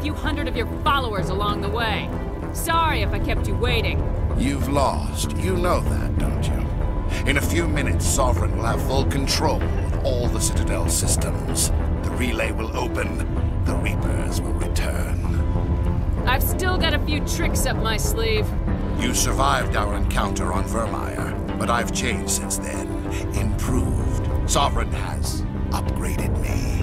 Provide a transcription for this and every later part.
few hundred of your followers along the way. Sorry if I kept you waiting. You've lost. You know that, don't you? In a few minutes, Sovereign will have full control of all the Citadel systems. The relay will open. The Reapers will return. I've still got a few tricks up my sleeve. You survived our encounter on Vermeer, but I've changed since then. Improved. Sovereign has upgraded me.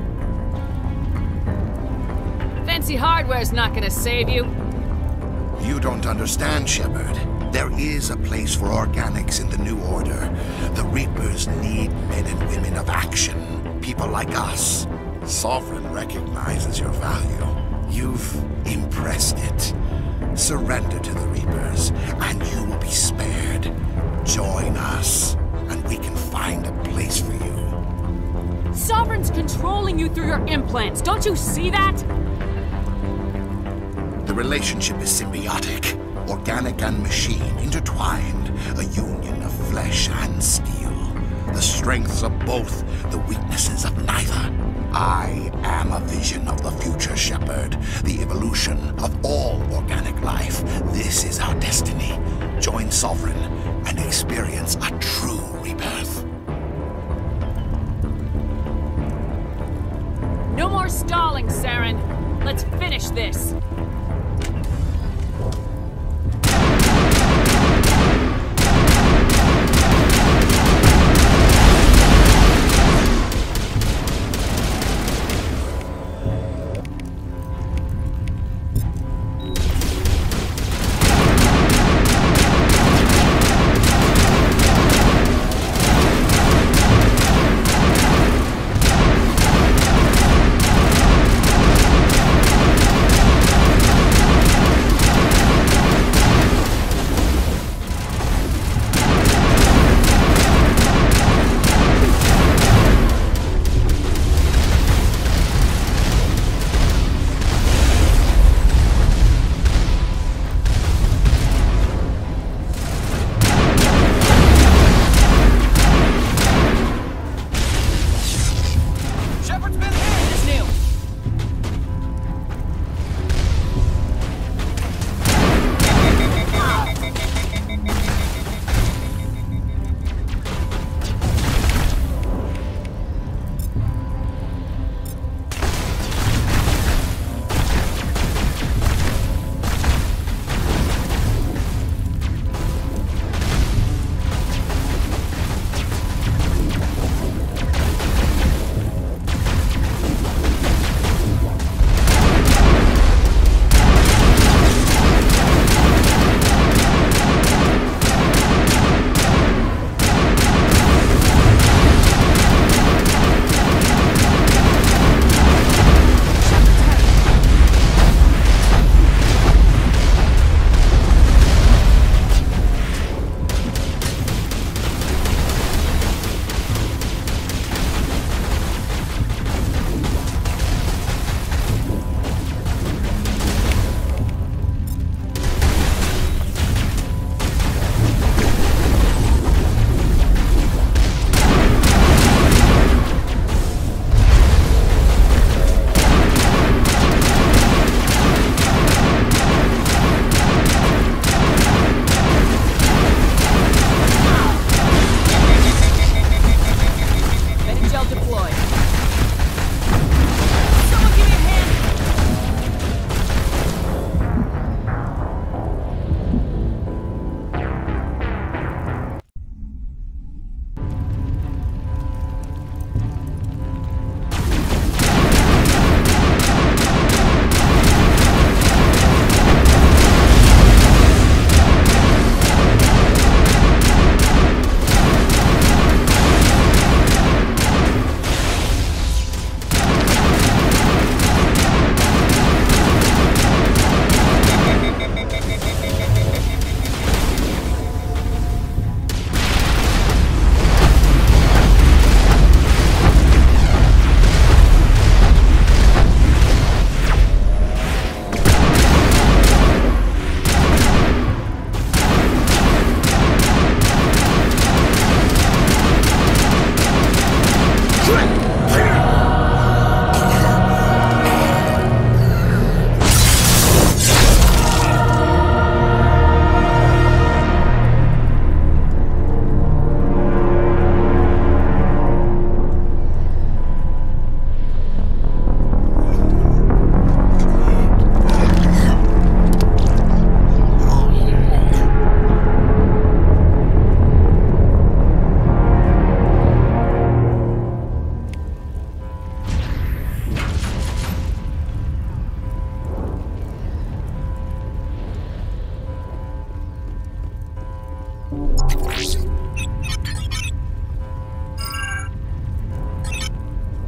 Fancy hardware's not gonna save you. You don't understand, Shepard. There is a place for organics in the New Order. The Reapers need men and women of action. People like us. Sovereign recognizes your value. You've impressed it. Surrender to the Reapers, and you will be spared. Join us, and we can find a place for you. Sovereign's controlling you through your implants. Don't you see that? The relationship is symbiotic. Organic and machine intertwined. A union of flesh and steel. The strengths of both, the weaknesses of neither. I am a vision of the future, Shepard. The evolution of all organic life. This is our destiny. Join Sovereign and experience a true rebirth. No more stalling, Saren. Let's finish this.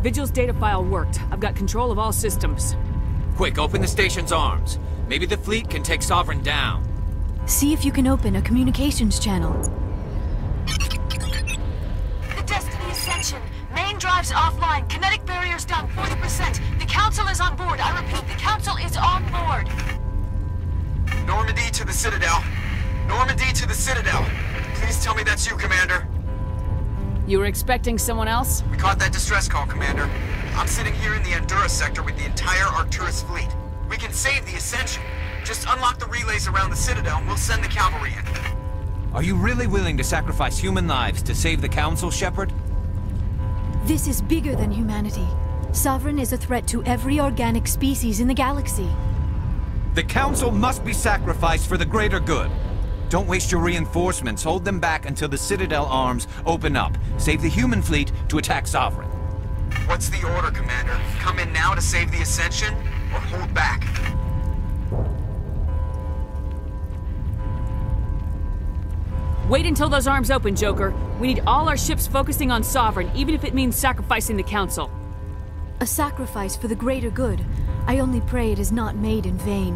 Vigil's data file worked. I've got control of all systems. Quick, open the station's arms. Maybe the fleet can take Sovereign down. See if you can open a communications channel. The Destiny Ascension. Main drives offline. Kinetic barriers down 40%. The Council is on board. I repeat, the Council is on board. Normandy to the Citadel. Normandy to the Citadel. Please tell me that's you, Commander. You were expecting someone else? We caught that distress call, Commander. I'm sitting here in the Endura sector with the entire Arcturus fleet. We can save the Ascension. Just unlock the relays around the Citadel and we'll send the cavalry in. Are you really willing to sacrifice human lives to save the Council, Shepard? This is bigger than humanity. Sovereign is a threat to every organic species in the galaxy. The Council must be sacrificed for the greater good. Don't waste your reinforcements. Hold them back until the Citadel arms open up. Save the human fleet to attack Sovereign. What's the order, Commander? Come in now to save the Ascension, or hold back? Wait until those arms open, Joker. We need all our ships focusing on Sovereign, even if it means sacrificing the Council. A sacrifice for the greater good. I only pray it is not made in vain.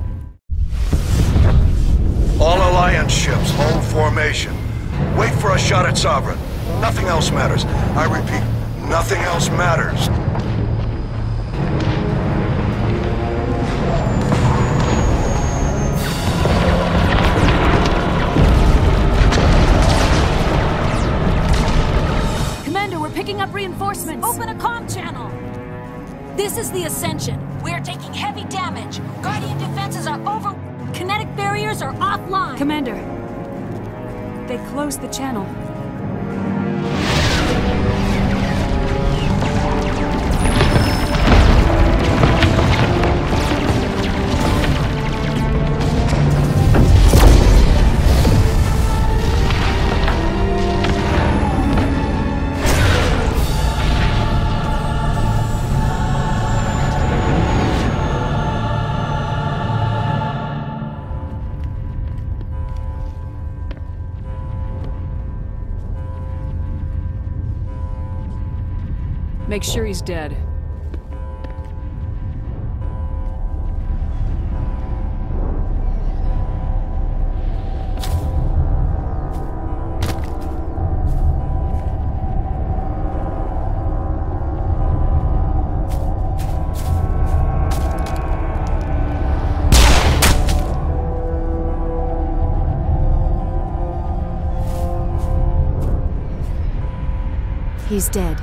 All Alliance ships, hold formation. Wait for a shot at Sovereign. Nothing else matters. I repeat, nothing else matters. Commander, we're picking up reinforcements. Open a comm channel. This is the Ascension. We are taking heavy damage. Guardian defenses are over. Kinetic barriers are offline. Commander, they closed the channel. Make sure he's dead. He's dead.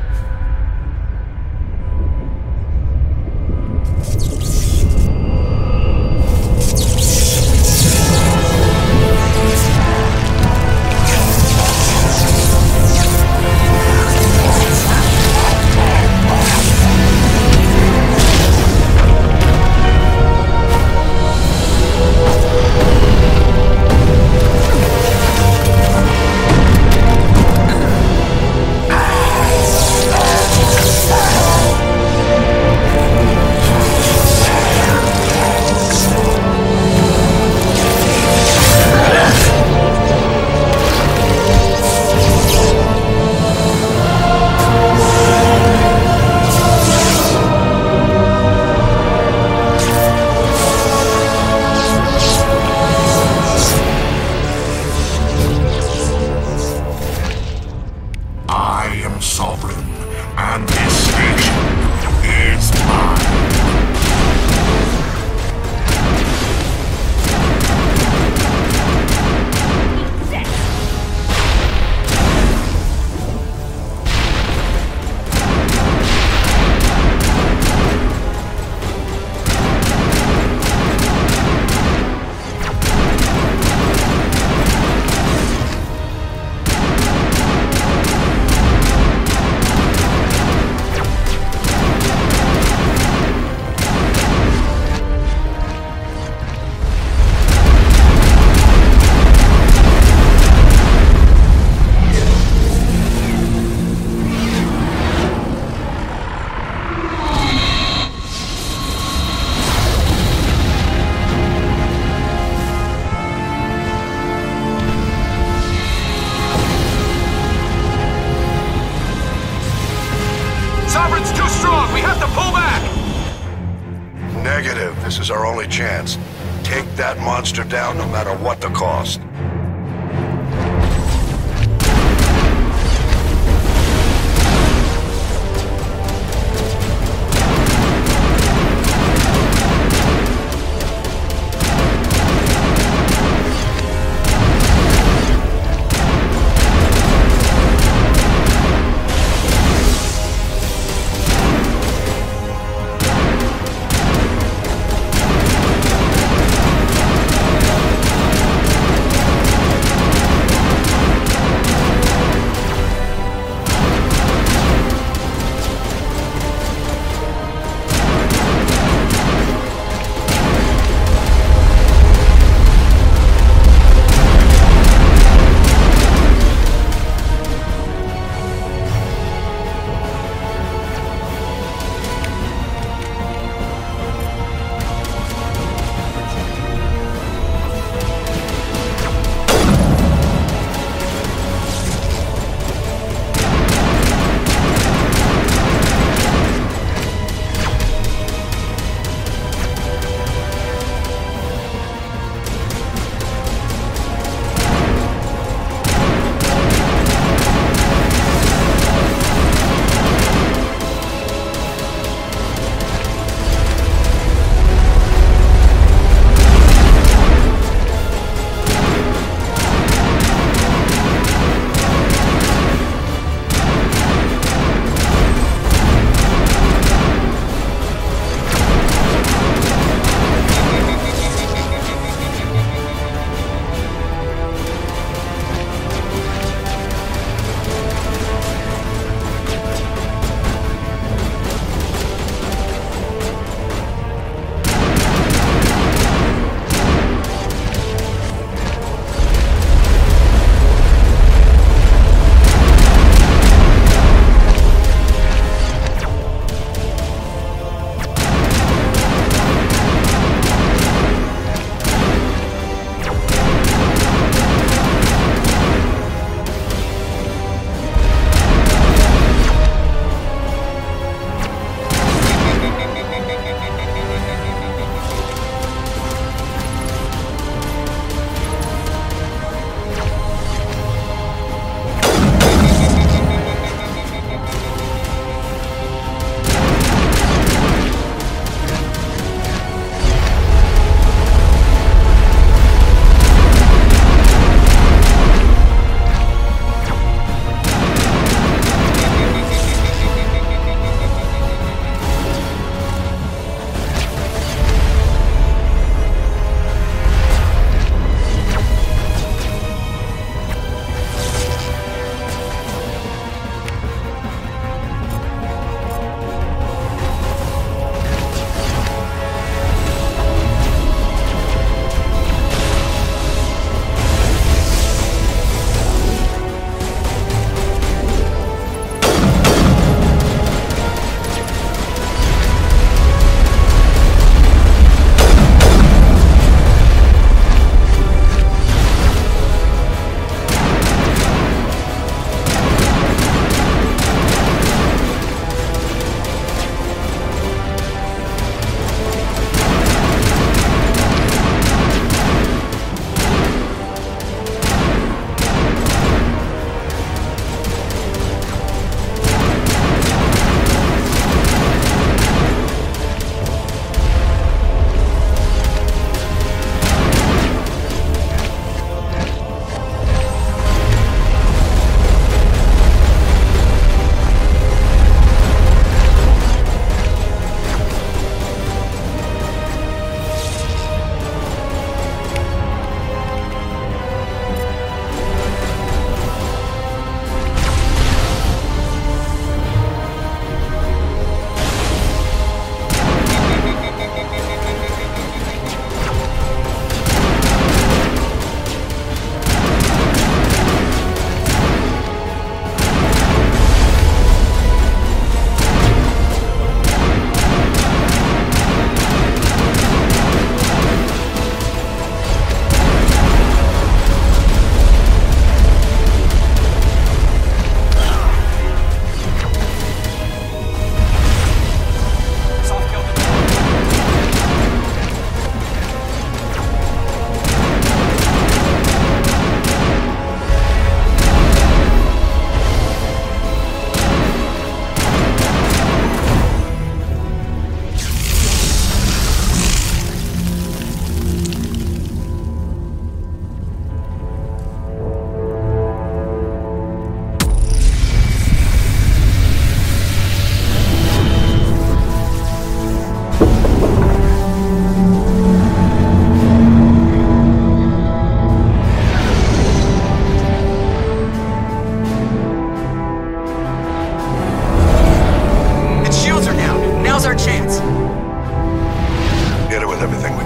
This is our only chance. Take that monster down no matter what the cost.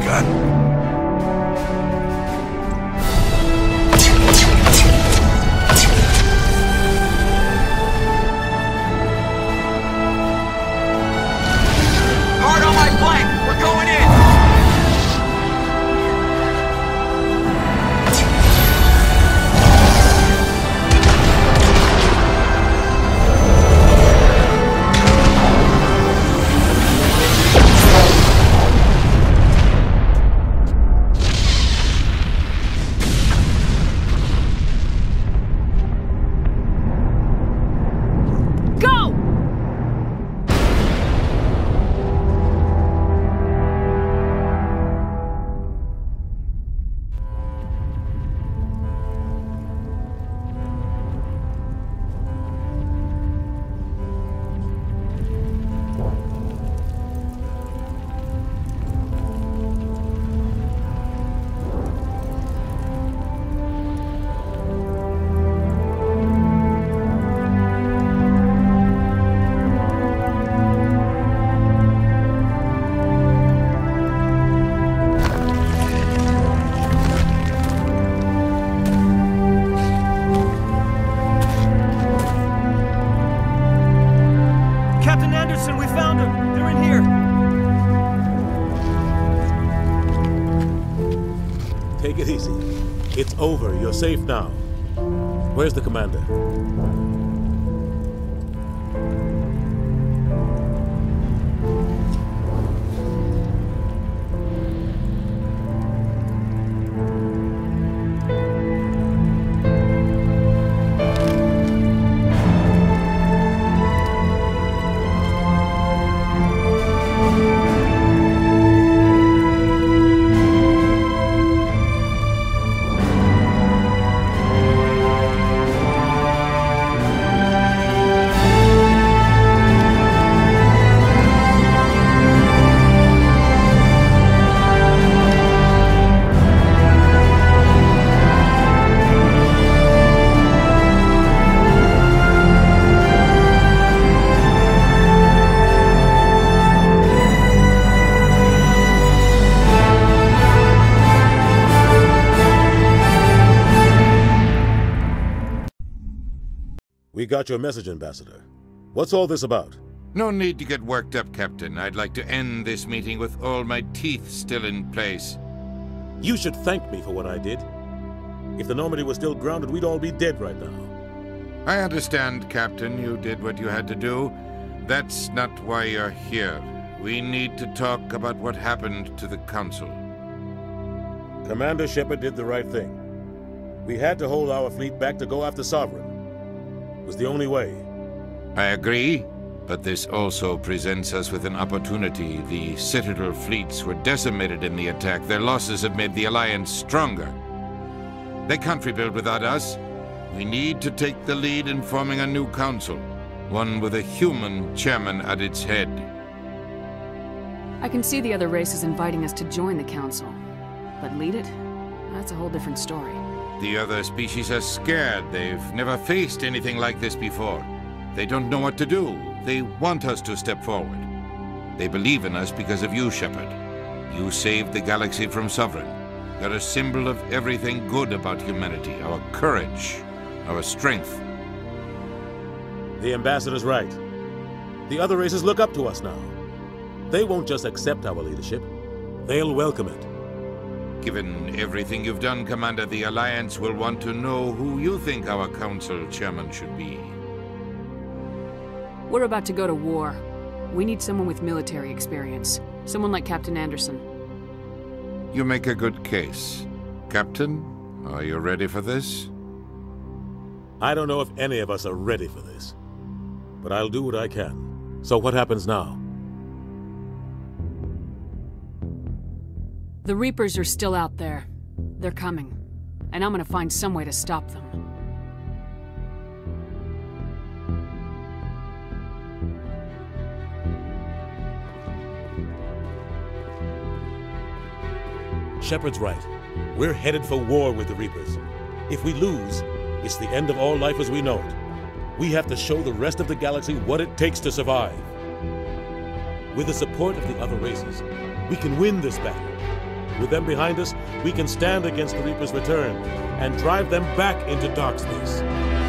gun. Hard on my flank! We're going in! Take it easy. It's over. You're safe now. Where's the commander? We got your message, Ambassador. What's all this about? No need to get worked up, Captain. I'd like to end this meeting with all my teeth still in place. You should thank me for what I did. If the Normandy was still grounded, we'd all be dead right now. I understand, Captain. You did what you had to do. That's not why you're here. We need to talk about what happened to the Council. Commander Shepard did the right thing. We had to hold our fleet back to go after Sovereign. It was the only way. I agree, but this also presents us with an opportunity. The Citadel fleets were decimated in the attack. Their losses have made the Alliance stronger. They can't rebuild without us. We need to take the lead in forming a new council, one with a human chairman at its head. I can see the other races inviting us to join the council, but lead it? That's a whole different story. The other species are scared. They've never faced anything like this before. They don't know what to do. They want us to step forward. They believe in us because of you, Shepard. You saved the galaxy from Sovereign. You're a symbol of everything good about humanity, our courage, our strength. The Ambassador's right. The other races look up to us now. They won't just accept our leadership. They'll welcome it. Given everything you've done, Commander, the Alliance will want to know who you think our council chairman should be. We're about to go to war. We need someone with military experience. Someone like Captain Anderson. You make a good case. Captain, are you ready for this? I don't know if any of us are ready for this. But I'll do what I can. So what happens now? The Reapers are still out there. They're coming. And I'm gonna find some way to stop them. Shepard's right. We're headed for war with the Reapers. If we lose, it's the end of all life as we know it. We have to show the rest of the galaxy what it takes to survive. With the support of the other races, we can win this battle. With them behind us, we can stand against the Reaper's return and drive them back into dark space.